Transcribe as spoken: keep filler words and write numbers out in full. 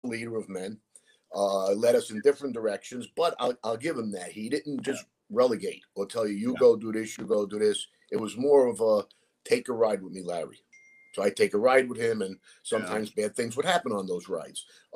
leader of men, uh, led us in different directions, but I'll, I'll give him that. He didn't just relegate or tell you, you Yeah. go do this, you go do this. It was more of a take a ride with me, Larry. So I take a ride with him, and sometimes bad things would happen on those rides.